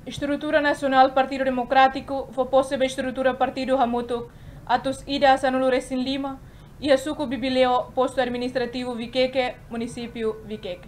Estrutura Nacional Partido Democrático foi possível estrutura Partido Hamutuk atus ida Sanulu Resin Lima e a suco Bibileo posto administrativo Viqueque, município Viqueque.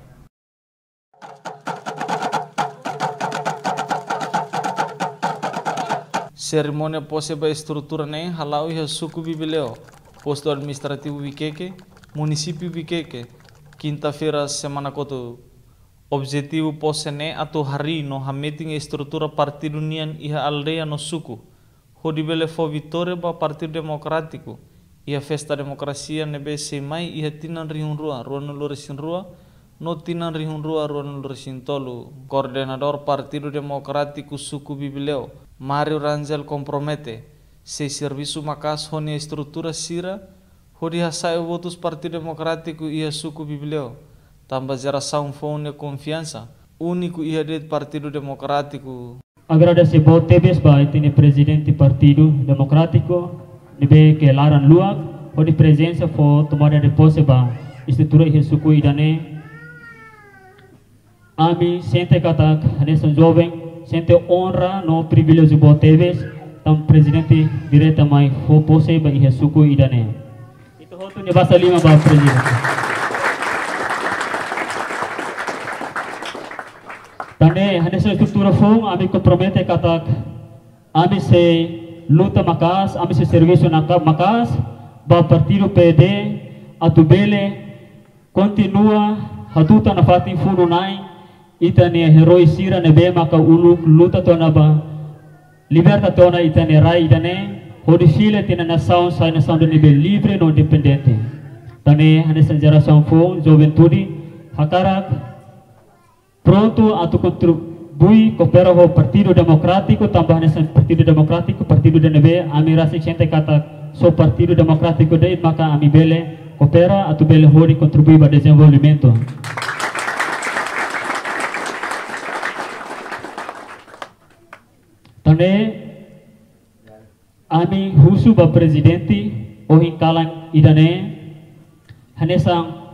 Cerimônia possível estrutura nem halau e a suco Bibileo posto administrativo Viqueque, município Viqueque, quinta-feira semana koto. Objetivo posene atau hari no meeting estrutura partido nian iha aldeia no suku. Hodibele fo vitória ba Partido Democrático. Iha festa demokrasia nebe semai iha tinan rihun rua no loresin rua no tinan rihun rua no loresin tolu. Koordinador Partido Democrático suku Bibileo Mario Rangel compromete se serviço macas honi estrutura sira hodi hasai votos Partido Democrático iha suku Bibileo. Tambah geração fone confiança único e de Partido Democrático. Agradecer boa TBS ba itine presidente Partido Democrático nebe ke laran luak hodi presença fo tomada de posse ba estrutura e suku idane ami sente katak nessa jovem sente honra no privilégio boa TBS tam presidente direta mai fo posse ba e suku idane itu hotu ne basa lima ba presidente. Tane hanessa estrutura fong ami compromete katak ami se luta makas ami se serviço na makas ba partido PD atubele continua hatuta na fatin funo nai itane heroi sira nebe maka ulu luta tona ba liberta tona itane rai idane hodi file tina nação sai nação do nível livre no independente. Tane hanessa geração fong juventude hakarak pronto a contribuir coopera o Partido Democrático tambah nesse Partido Democrático Partido DNB ami rasa sente kata so Partido Democrático dei maka ami bele coopera atu bele hori contribuir para desenvolvimento. Tane ami husu ba presidente ohin kalang idane hanesang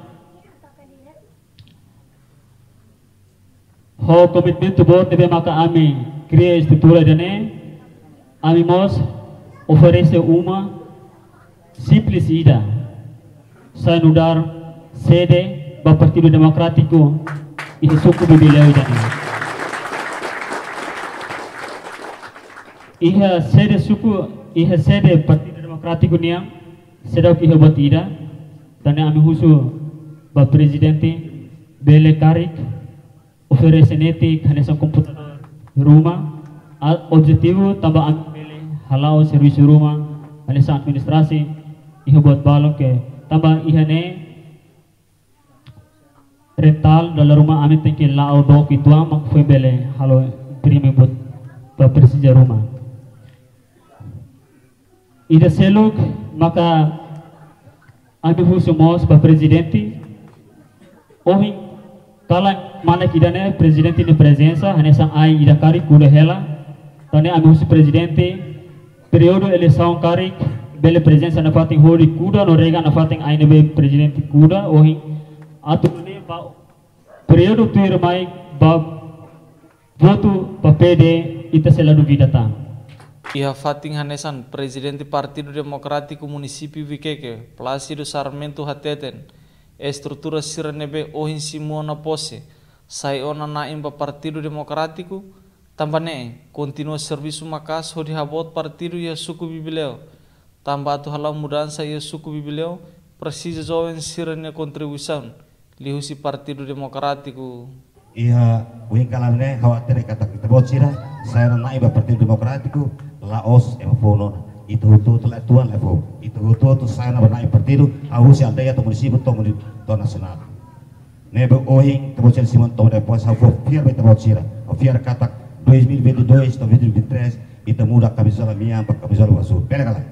ho commitment board nebe maka ami cria estrutura dane ami mos oferece uma simples ida sai nudar sede ba Partido Democrático e suku Bibileo dane iha sede suku iha sede Partido Democrático niang sedok iha batida dane ami husu ba presidente bele karik oferece neti hanesan computador rumah objetivo tambah ambil halau servisi rumah hanesan administrasi iha buat balok ke tambah ihane rental dalam rumah amit tengki lau dok itu mak foi bele halau prime buat persija rumah ida seluk maka ambil husumos ba presidente ohin kala mana kidane presidente de presença hanesa ai ida kari kuda hela tane ami husi presidente período eleição kari bele presença na fating hori kuda no rega na fating ai nebe presidente kuda ohi atu ne ba período tuir mai ba voto pa PD ita seladu vidata Iha fating hanesan presidente Partido Democrático município Viqueque Plácido Sarmento Hateten estrutura siranebe ohin simua na posse sai ona na imba Partido Democrático tambane continua serviço makas hodi habot partido ya suku Bibileo tambah tu halau mudança ya suku Bibileo precisa jovem sirane contribuição lihusi Partido Democrático iha ohin kalamne khawatir kata kita bocira saya na imba Partido Democrático laos efono itu telah tuan level itu saya na banai partido ahusi aldeia to município to nacional nebe ohin tebocir simon to de pos hafo fiar beta bocira fiar kata 2022 to 2023 itu muda camisola minha para camisola azul pera kala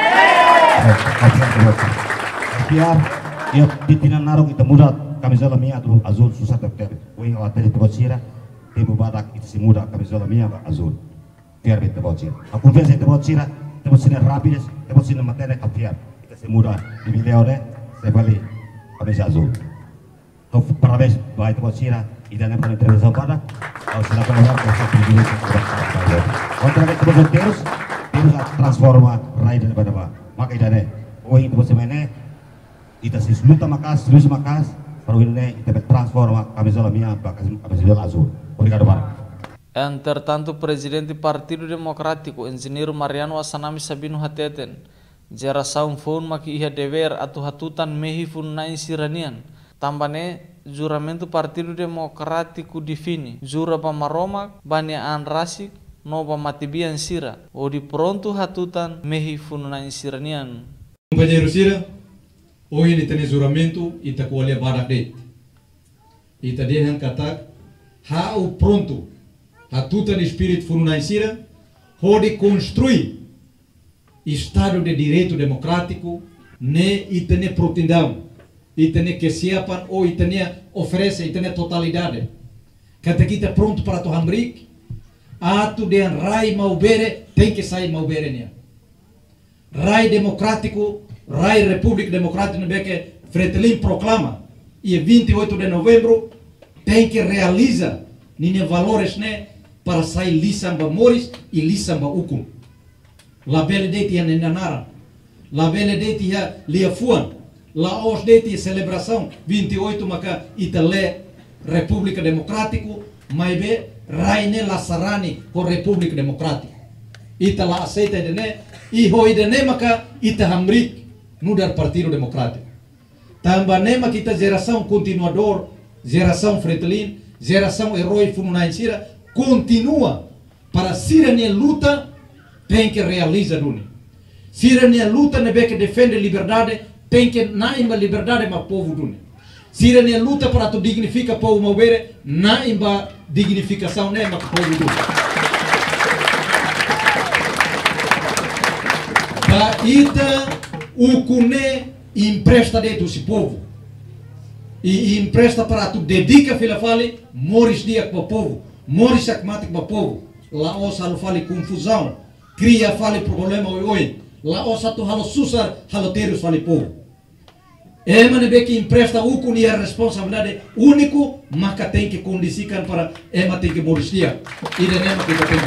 fiar ia titina narok itu muda camisola minha azul susah ter ohin aldeia to bocira tempo badak itu si muda camisola minha azul fiar beta bocira aku pensa te bocira temos sini rápidas, temos sini matéria campear. Kita se muda di Bibileo ne, se bali camisa azul. Então parabéns, vai te bocira e da nem para entrevistar para. Kalau silakan orang bisa berdiri kontra kita terus transforma rai daripada apa maka idane itu sebenarnya kita luta makas baru ini kita transforma kami zolamia kami zol azul obrigado para Entretanto, o presidente do Partido Democrático, engenheiro Mariano Assanami Sabino Hateten, geração phone maki ia dever atu hatutan mehi fun na insiranian. Tambane juramento Partido Democrático define jura pa maroma bani an rasik no pa matibian sira o di pronto hatutan mehi fun na insiranian. Companheiro Sira, hoje ele tem juramento e está com a barak date. E está deixando katak ha o pronto hatutan espírito fun na insira pode construir Estado de Direito Democrático ne itene protindão itene que siapan ou itene oferece itene totalidade kata kita pronto para to hambrik atu de rai maubere tem que sair maubere nia rai democrático rai República Democrática que Fretilin proclama e 28 de novembro tem que realiza nine valores ne para sair lisamba moris e lisamba ukum la bele deti ya nenanara la bele deti ya liafuan la os deti celebração 28 maka itale República Democrático maibe raine la sarani por República Democrática ita la aceita dene e hoi dene maka ita hamrik nudar Partido Democrático tambane maka ita geração continuador geração Fretilin geração herói Fununain-Sira continua para sirene luta tem que realizar duni. Sirene luta nebe que defende liberdade tem que naimba liberdade ma povo duni. Sirene luta para tu dignifica povo maubere naimba dignificação ne ma povo duni. Da ita o cune empresta dentro esse povo. E empresta para tu dedica fila fale moris dia para povo. Moris akmatik para povo. Lá os halo fale confusão. Cria fale problema oi. Lá os tu halo susar halo terus fale povo. Ema nebe que empresta o cune a responsabilidade único, maka tem que condicikan para ema tem que moris dia. E de nema que tem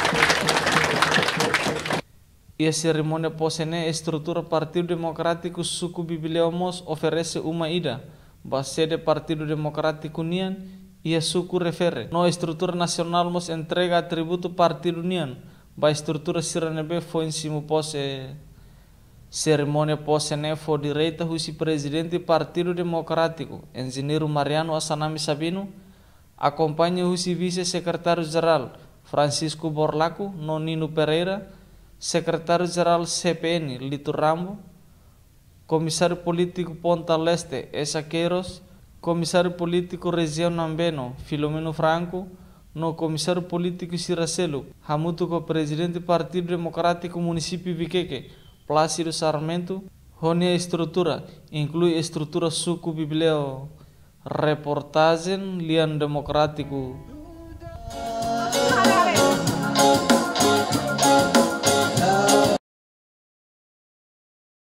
E a cerimônia posene estrutura Partido Democrático suku bibliomos oferece uma ida. Ba sede Partido Democrático Unian e a suku refere. No estrutura nacional mos entrega atributo Partido Unian. Ba estrutura siranebe foi em cima pose cerimônia posene foi direita husi presidente Partido Democrático, engenheiro Mariano Assanami Sabino, acompanha husi vice-secretário-geral Francisco Borlaco, Nonino Pereira, secretário-geral CPN Lito Rambo, comissário político Ponta Leste Essa Queiroz, comissário político região Nambeno Filomeno Franco, no comissário político Siracelo, Hamuto com presidente Partido Democrático Município Viqueque, Plácido Sarmento, Rony a estrutura, inclui estrutura suku biblio, reportagem, lian democrático